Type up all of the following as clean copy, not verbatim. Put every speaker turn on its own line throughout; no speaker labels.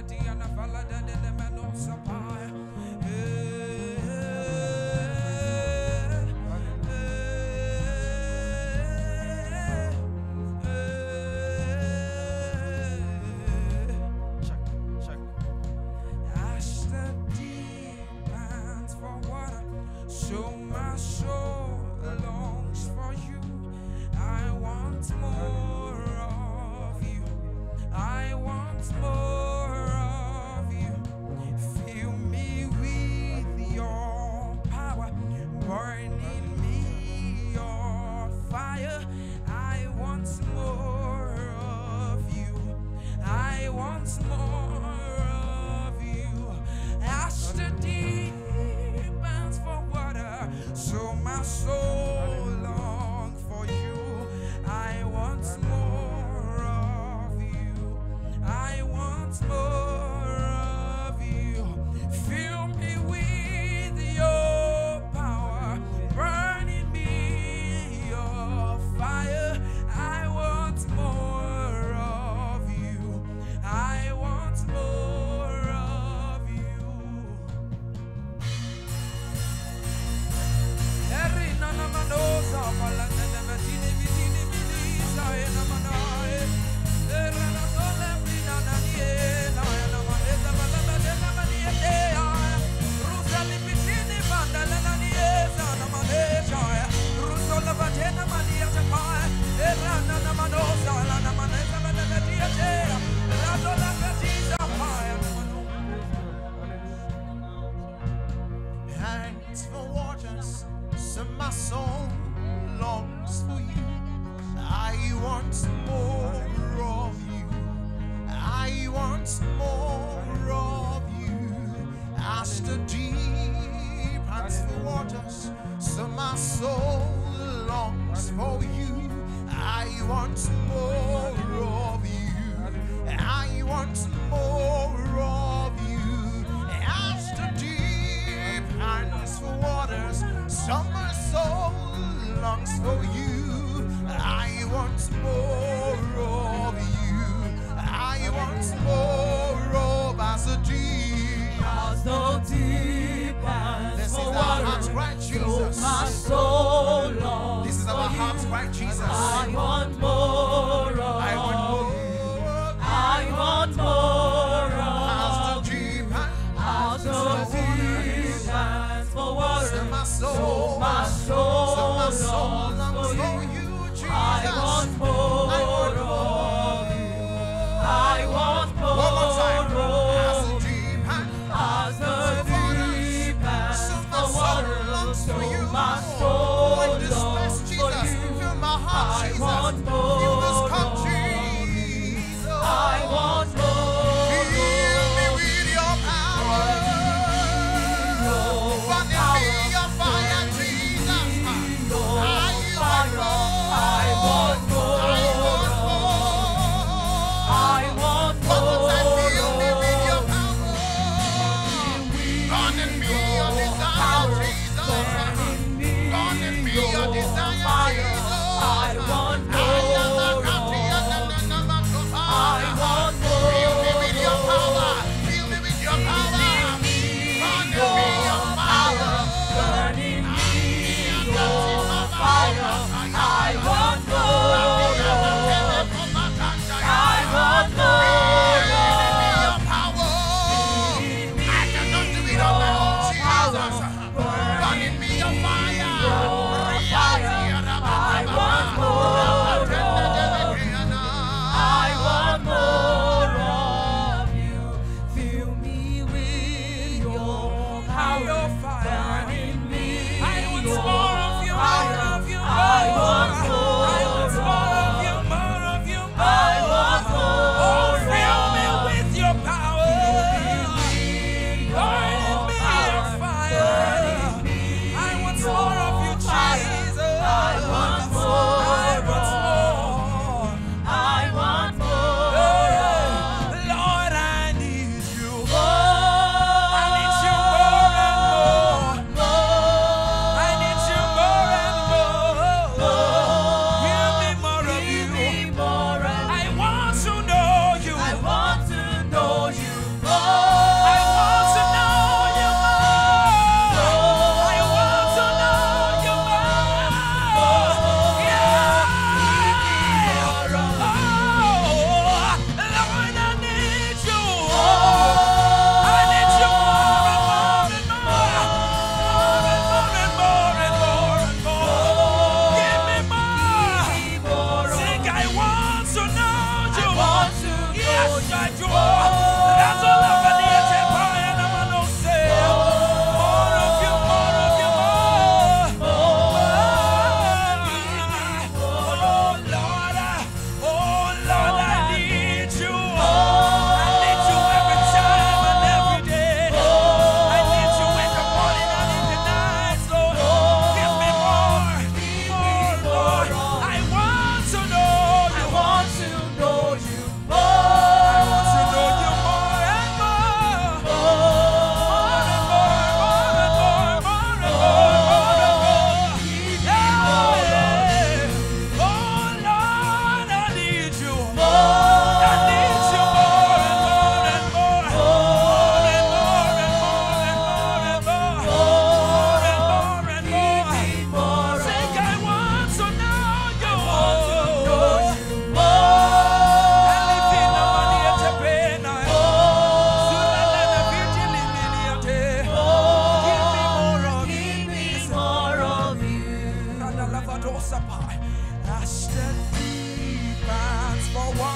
I want more.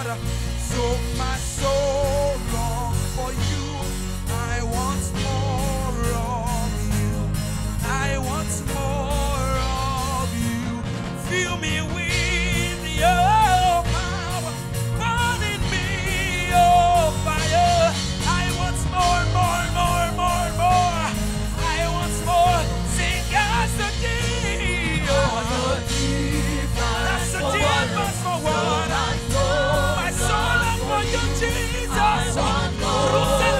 God. So my soul longs for you. I want more of you. I want more of you. Fill me with your power. Burn in me, oh fire. I want more, more, more, more, more. I want more. Sing as the deep. That's the deepest for what I know. My soul longs for you, Jesus. I want more.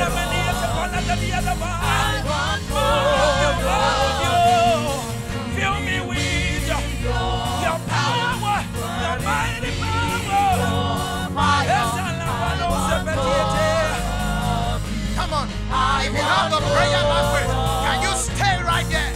I want more of you. Fill me with your power, your mighty power.
Come on, if you have the prayer language, can you stay right there?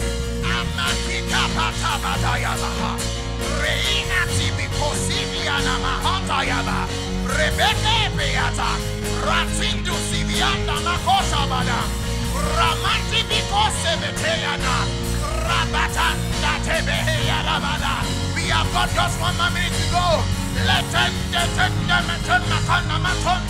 Rebecca Beata, Ratindu Sivianda Nakosha Bada, Ramanti Bikose Beteana, Rabatanda Tebeheya Bada. We have got just 1 more minute to go. Let them get them